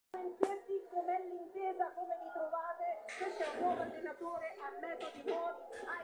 Pensieri, com'è l'intesa, come vi trovate? Questo è un nuovo allenatore a metodi nuovi.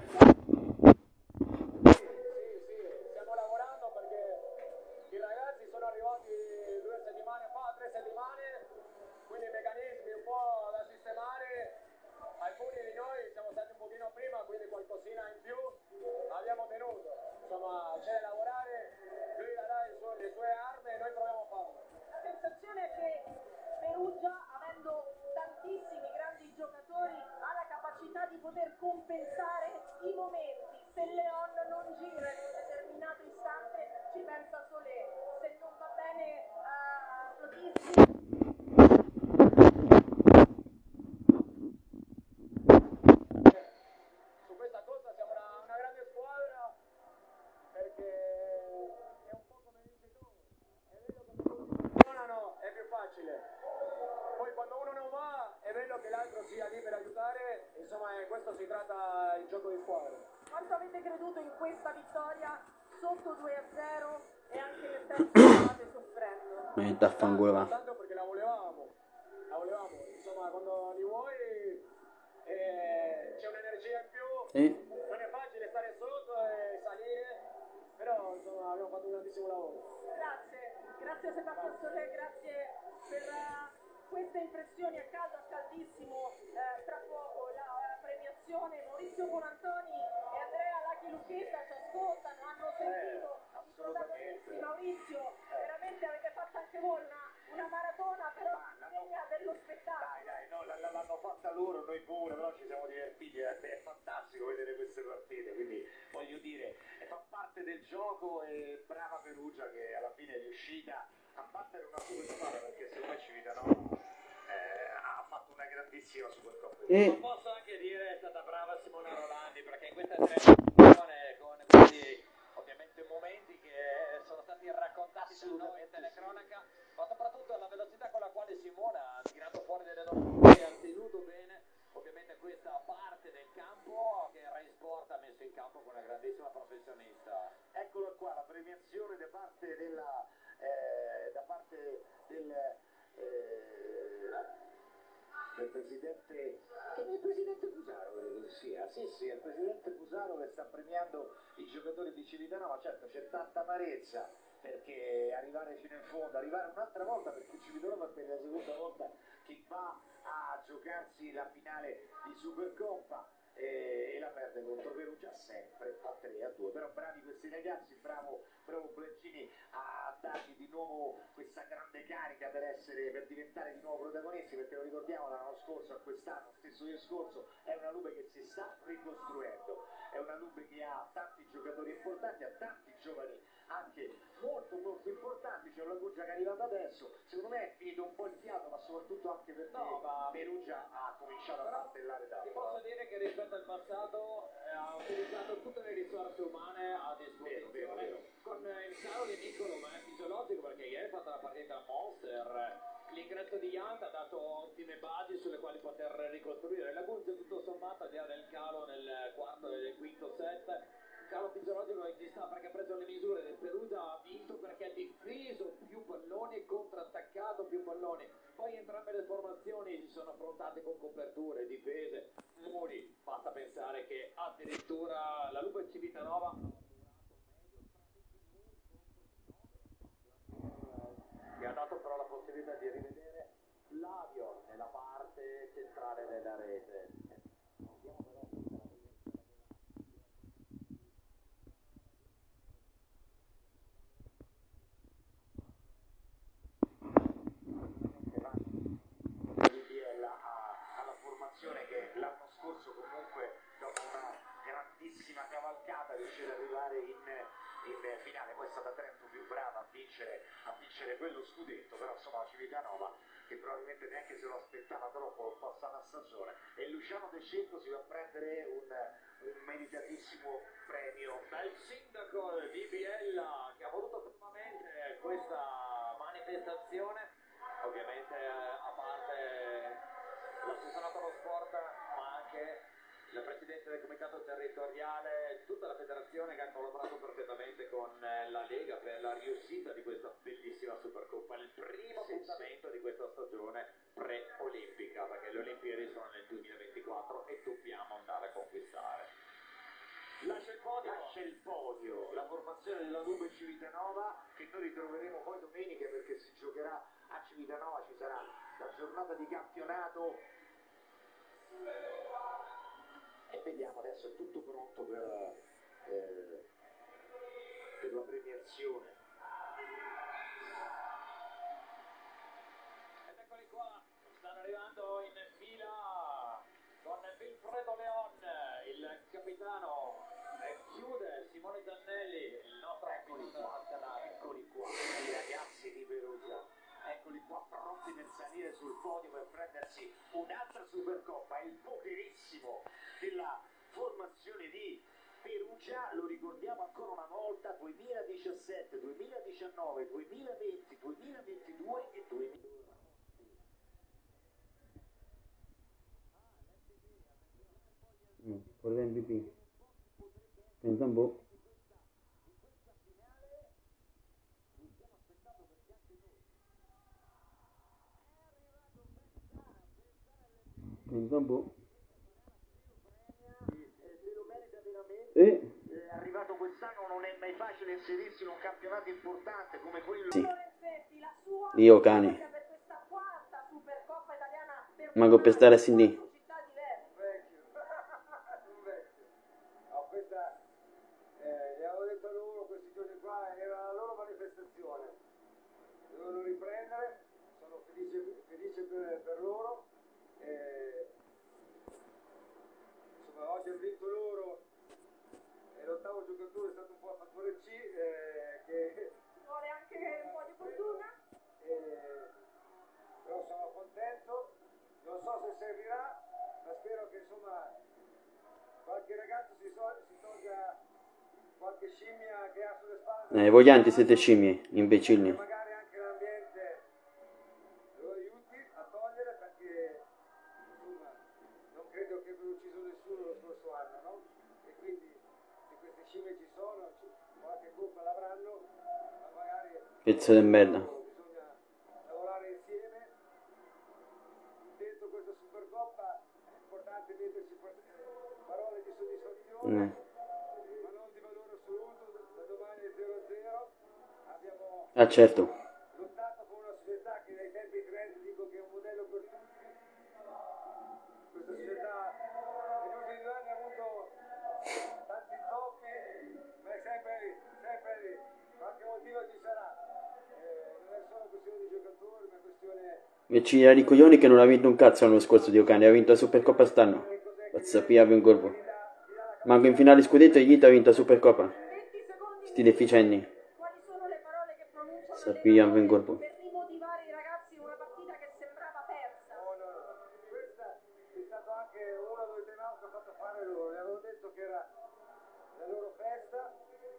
Sì, stiamo lavorando perché i ragazzi sono arrivati 2 settimane fa, 3 settimane, quindi i meccanismi un po' da sistemare. Alcuni di noi siamo stati un pochino prima, quindi qualcosina in più abbiamo tenuto. Insomma, c'è da lavorare, lui darà le sue armi e noi proviamo a farlo. La sensazione è che Perugia, avendo tantissimi grandi giocatori, ha la capacità di poter compensare i momenti. Se Leon non gira in un determinato istante, ci pensa Solé. Se non va bene Rodriguez. Su questa cosa siamo una grande squadra, perché è un po' come dici tu, è vero che quando tutti funzionano è più facile, poi quando uno non va è bello che l'altro sia lì per aiutare, insomma questo si tratta il gioco di squadra. Quanto avete creduto in questa vittoria sotto 2-0 e anche nel tempo state soffrendo? Tanto perché la volevamo, insomma quando li vuoi c'è un'energia in più, non è facile stare sotto e salire, però insomma abbiamo fatto un grandissimo lavoro. Grazie Sebastiano Solé, grazie per queste impressioni a caldo, a caldissimo, tra poco la premiazione. Maurizio Bonantoni e Andrea Laghi Lucchetta ci ascoltano, hanno sentito i protagonisti. Maurizio, veramente avete fatto anche voi una maratona, però degna dello spettacolo. Dai, no, l'hanno fatta loro, noi pure, però ci siamo divertiti, è fantastico vedere queste partite, quindi voglio dire, fa parte del gioco e brava Perugia che alla fine è riuscita a battere una Supercoppa, perché secondo me Civitanova ha fatto una grandissima Supercoppa. Ma posso anche dire è stata brava Simona Rolandi, perché in questa trasmissione con questi ovviamente momenti che sono stati raccontati da noi in telecronaca, ma soprattutto la velocità con la quale Simona ha tirato fuori delle domande, ha tenuto bene ovviamente questa parte del campo che Rai Sport ha messo in campo con una grandissima professionista. Eccola qua, la premiazione da parte del presidente, che il presidente Fusaro sia, sì, è il presidente Fusaro che sta premiando i giocatori di Civitanova. Certo c'è tanta amarezza perché arrivare fino in fondo, arrivare un'altra volta, perché Civitanova è per la seconda volta che va a giocarsi la finale di Supercoppa e la perde contro Perugia sempre a 3-2, però bravi questi ragazzi, bravo Blancini a dargli di nuovo questa grande carica per diventare di nuovo protagonisti, perché lo ricordiamo dall'anno scorso a quest'anno, stesso discorso, è una Lube che si sta ricostruendo, è una Lube che ha tanti giocatori importanti, ha tanti giovani anche molto importanti. C'è una Perugia che è arrivata adesso, secondo me è finito un po' il fiato, ma soprattutto anche perché Perugia ha cominciato a martellare tanto. Ti posso dire che rispetto al passato ha utilizzato tutte le risorse umane a disposizione, con il calo di Nicolo, ma è fisiologico perché ieri è fatta la partita al Monster. L'ingresso di Yant ha dato ottime basi sulle quali poter ricostruire. La Guzia tutto sommato, al di là del calo nel quarto e nel quinto set, il calo fisiologico ci sta perché ha preso le misure del Perugia, ha vinto perché ha difeso più palloni e contrattaccato più palloni. Poi entrambe le formazioni si sono affrontate con coperture, difese, muri. Basta pensare che addirittura la Lupa Civitanova che ha dato però la possibilità di rivedere Flavio nella parte centrale della rete. Alla formazione che l'anno scorso comunque dopo una grandissima cavalcata riuscì ad arrivare in finale, poi è stata Trento più brava a vincere quello scudetto, però insomma Civitanova che probabilmente neanche se lo aspettava troppo passata stagione, e Luciano De Cecco si va a prendere un meritatissimo premio dal sindaco di Biella che ha voluto fermamente questa manifestazione, ovviamente a parte l'assessorato allo sport ma anche il presidente del comitato territoriale, tutta la federazione che ha collaborato perfettamente con la Lega per la riuscita di questa bellissima Supercoppa, il primo appuntamento di questa stagione pre-olimpica, perché le Olimpiadi sono nel 2024 e dobbiamo andare a conquistare. Lascia il podio, la formazione della Nube Civitanova, che noi ritroveremo poi domenica perché si giocherà a Civitanova, ci sarà la giornata di campionato e vediamo, adesso è tutto pronto per la premiazione. Ed eccoli qua, stanno arrivando in fila con Vilfredo Leon, il capitano, e chiude Simone Zannelli, il nostro nazionale. Eccoli qua, i ragazzi di Perugia, eccoli qua pronti per salire sul podio per prendersi un'altra Supercoppa, il pokerissimo della formazione di Perugia, lo ricordiamo ancora una volta, 2017, 2019, 2020, 2022 e 2023. For the MVP. Pensa un po'. Pensa un po'. È arrivato quest'anno, non è mai facile inserirsi in un campionato importante come quello. Sì. Lorenzetti, la sua Io cane. per questa quarta Supercoppa italiana per Manco per stare a sentire. città diverse. No, questa, gli avevo detto loro questi giorni qua, era la loro manifestazione. Dovevano riprendere, sono felice per loro. Insomma, oggi hanno vinto loro e l'ottavo giocatore è stato un po' a fattore C, che Vuole anche un po' di fortuna. però sono contento, non so se servirà, ma spero che insomma qualche ragazzo si tolga qualche scimmia che ha sulle spalle. Voglianti siete scimmie, imbecilli. E magari anche l'ambiente lo aiuti a togliere, perché insomma non credo che abbia ucciso nessuno lo scorso anno, no? E quindi se queste scimmie ci sono, qualche colpa l'avranno, ma magari Pezzo di merda. bisogna lavorare insieme. Dentro questa Supercoppa è importante metterci parole di soddisfazione, ma non di valore assoluto. Da domani è 0-0. Abbiamo Ah certo. lottato con una società che nei tempi trend dico che è un modello per tutti. Questa società negli ultimi 2 anni ha avuto tanti intoppi, ma è sempre lì. Qualche motivo ci sarà. Non è solo questione di giocatori, ma è questione E ci era di coglioni che non ha vinto un cazzo l'anno scorso di Ocane, ha vinto la Supercoppa stanno. Sapeva un colpo. Manco in finale scudetto e gli ha vinto la Supercoppa. 20 secondi. Sti deficienti. Quali sono le parole che pronunciano Sapeva un colpo. per rimotivare i ragazzi in una partita che sembrava persa? no. Questa è stato anche uno o due tema che ho fatto fare loro. Le avevo detto che era la loro festa,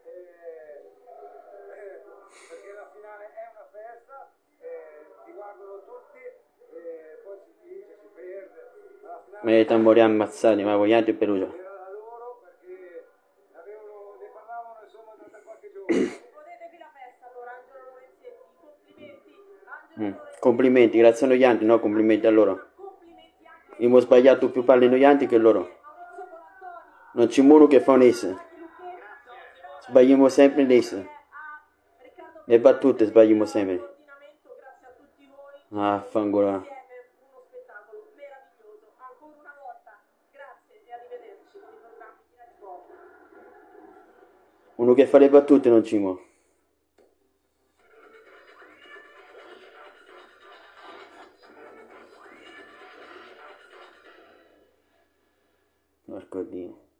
perché la finale è una festa, ti guardano tutti, poi si vince, si perde, ma la finale Ma i tamburi ammazzati, ma vogliate in Perugia. era la loro, perché ne parlavano insomma da qualche giorno. Godetevi la festa allora, Angelo Lorenzetti. Complimenti, Angelo Lorenzetti. Complimenti, grazie a noi Ianti, no complimenti a loro. Complimenti anche Io ho sbagliato più palle noi Ianti che loro. Maurizio Colantoni. Non c'è uno che fa un ace. Sbagliamo sempre l'ace. Le battute sbagliamo sempre. Grazie a tutti voi. Ah, fangola. Insieme uno spettacolo meraviglioso. Ancora una volta, grazie e arrivederci con i programmi di Night Sport. Uno che fa le battute non ci muove. Porco Dio.